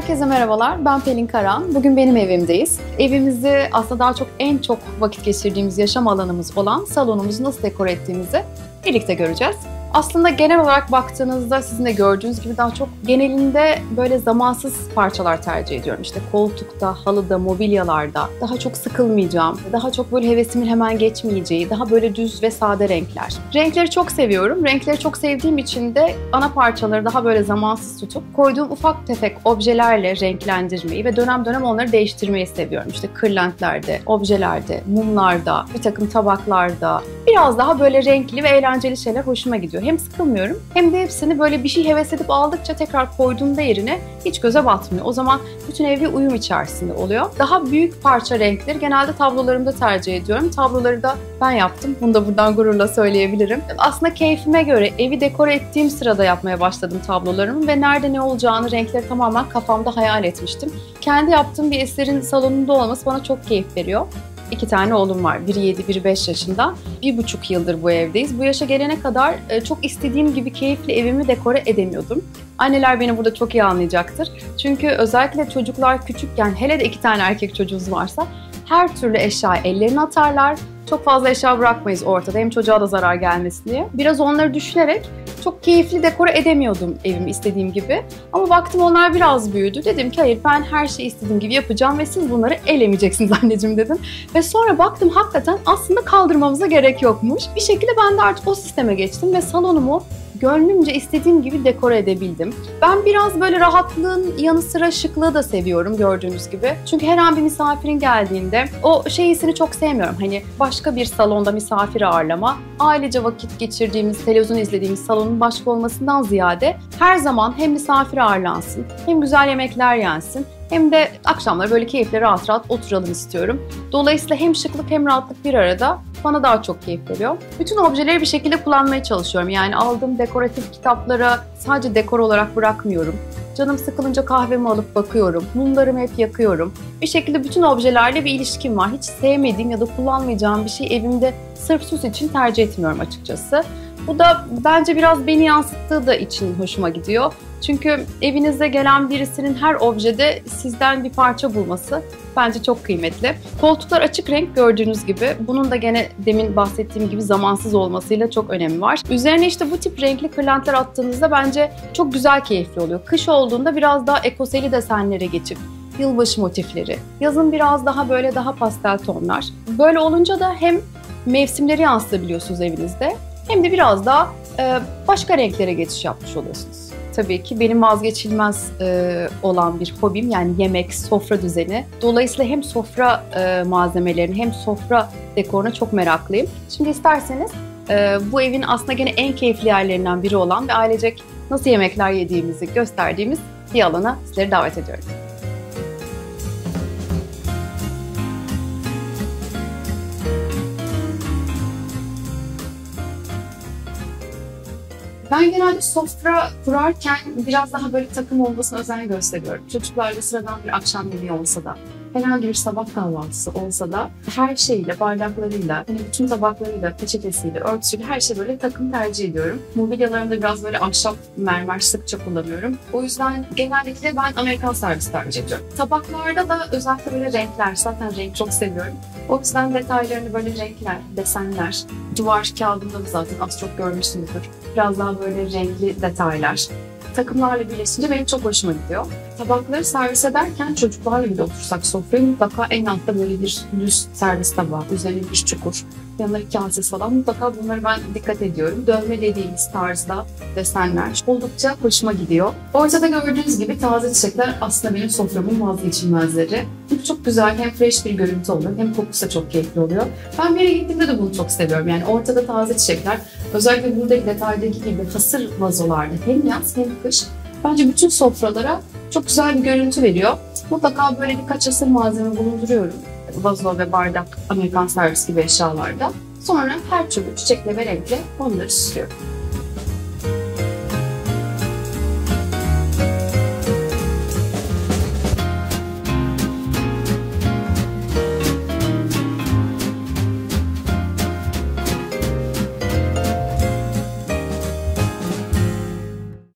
Herkese merhabalar, ben Pelin Karan. Bugün benim evimdeyiz. Evimizi aslında daha çok en çok vakit geçirdiğimiz yaşam alanımız olan salonumuzu nasıl dekore ettiğimizi birlikte göreceğiz. Aslında genel olarak baktığınızda sizin de gördüğünüz gibi daha çok genelinde böyle zamansız parçalar tercih ediyorum. İşte koltukta, halıda, mobilyalarda daha çok sıkılmayacağım, daha çok böyle hevesimin hemen geçmeyeceği, daha böyle düz ve sade renkler. Renkleri çok seviyorum. Renkleri çok sevdiğim için de ana parçaları daha böyle zamansız tutup koyduğum ufak tefek objelerle renklendirmeyi ve dönem dönem onları değiştirmeyi seviyorum. İşte kırlentlerde, objelerde, mumlarda, bir takım tabaklarda biraz daha böyle renkli ve eğlenceli şeyler hoşuma gidiyor. Hem sıkılmıyorum hem de hepsini böyle bir şey heves edip aldıkça tekrar koyduğumda yerine hiç göze batmıyor. O zaman bütün ev bir uyum içerisinde oluyor. Daha büyük parça renkleri genelde tablolarımda tercih ediyorum. Tabloları da ben yaptım. Bunu da buradan gururla söyleyebilirim. Aslında keyfime göre evi dekore ettiğim sırada yapmaya başladım tablolarımı ve nerede ne olacağını, renkleri tamamen kafamda hayal etmiştim. Kendi yaptığım bir eserin salonunda olması bana çok keyif veriyor. 2 tane oğlum var. Biri 7, biri 5 yaşında. 1,5 yıldır bu evdeyiz. Bu yaşa gelene kadar çok istediğim gibi keyifli evimi dekore edemiyordum. Anneler beni burada çok iyi anlayacaktır. Çünkü özellikle çocuklar küçükken, hele de 2 tane erkek çocuğunuz varsa her türlü eşyayı ellerine atarlar. Çok fazla eşya bırakmayız ortada. Hem çocuğa da zarar gelmesin diye. Biraz onları düşünerek çok keyifli dekore edemiyordum evimi istediğim gibi. Ama baktım onlar biraz büyüdü. Dedim ki hayır, ben her şeyi istediğim gibi yapacağım ve siz bunları elemeyeceksiniz anneciğim dedim. Ve sonra baktım hakikaten aslında kaldırmamıza gerek yokmuş. Bir şekilde ben de artık o sisteme geçtim ve salonumu gönlümce istediğim gibi dekore edebildim. Ben biraz böyle rahatlığın yanı sıra şıklığı da seviyorum gördüğünüz gibi. Çünkü her an bir misafirin geldiğinde o hissini çok sevmiyorum. Hani başka bir salonda misafir ağırlama, ailece vakit geçirdiğimiz, televizyon izlediğimiz salonun başka olmasından ziyade her zaman hem misafir ağırlansın, hem güzel yemekler yensin, hem de akşamları böyle keyifle rahat rahat oturalım istiyorum. Dolayısıyla hem şıklık hem rahatlık bir arada bana daha çok keyif veriyor. Bütün objeleri bir şekilde kullanmaya çalışıyorum. Yani aldığım dekoratif kitaplara sadece dekor olarak bırakmıyorum. Canım sıkılınca kahvemi alıp bakıyorum. Mumlarımı hep yakıyorum. Bir şekilde bütün objelerle bir ilişkim var. Hiç sevmediğim ya da kullanmayacağım bir şey evimde sırf süs için tercih etmiyorum açıkçası. Bu da bence biraz beni yansıttığı da için hoşuma gidiyor. Çünkü evinize gelen birisinin her objede sizden bir parça bulması bence çok kıymetli. Koltuklar açık renk gördüğünüz gibi. Bunun da gene demin bahsettiğim gibi zamansız olmasıyla çok önemi var. Üzerine işte bu tip renkli kırlentler attığınızda bence çok güzel, keyifli oluyor. Kış olduğunda biraz daha ekoseli desenlere geçip yılbaşı motifleri, yazın biraz daha böyle daha pastel tonlar. Böyle olunca da hem mevsimleri yansıtabiliyorsunuz evinizde hem de biraz daha başka renklere geçiş yapmış oluyorsunuz. Tabii ki benim vazgeçilmez olan bir hobim yani yemek, sofra düzeni. Dolayısıyla hem sofra malzemelerini hem sofra dekoruna çok meraklıyım. Şimdi isterseniz bu evin aslında gene en keyifli yerlerinden biri olan ve ailecek nasıl yemekler yediğimizi gösterdiğimiz bir alana sizleri davet ediyorum. Ben genelde sofra kurarken biraz daha böyle takım olmasına özen gösteriyorum. Çocuklarla sıradan bir akşam yemeği olsa da, herhangi bir sabah kahvaltısı olsa da her şeyle, bardaklarıyla, hani bütün tabaklarıyla, peçetesiyle, örtüsüyle her şey böyle takım tercih ediyorum. Mobilyalarımda biraz böyle ahşap mermer sıkça kullanıyorum. O yüzden genellikle ben Amerikan servis tercih ediyorum. Tabaklarda da özellikle böyle renkler, zaten renk çok seviyorum. O yüzden detaylarını böyle renkler, desenler, duvar kağıdında da zaten az çok görmüşsünüzdür. Biraz daha böyle renkli detaylar. Takımlarla birleşince benim çok hoşuma gidiyor. Tabakları servis ederken çocuklarla bile otursak sofraya mutlaka en altta böyle bir düz servis tabağı, üzerine bir çukur, yanına kasesi falan, mutlaka bunları ben dikkat ediyorum. Dövme dediğimiz tarzda desenler oldukça hoşuma gidiyor. Ortada gördüğünüz gibi taze çiçekler aslında benim soframın vazgeçilmezleri. Çünkü çok güzel, hem fresh bir görüntü oluyor hem kokusu da çok keyifli oluyor. Ben bir yere gittiğimde de bunu çok seviyorum. Yani ortada taze çiçekler, özellikle buradaki detaydaki gibi hasır vazolarda hem yaz hem kış bence bütün sofralara çok güzel bir görüntü veriyor. Mutlaka böyle birkaç hasır malzeme bulunduruyorum. Vazo ve bardak, Amerikan servis gibi eşyalarda. Sonra her türlü çiçekle ve renkle onları süslüyorum.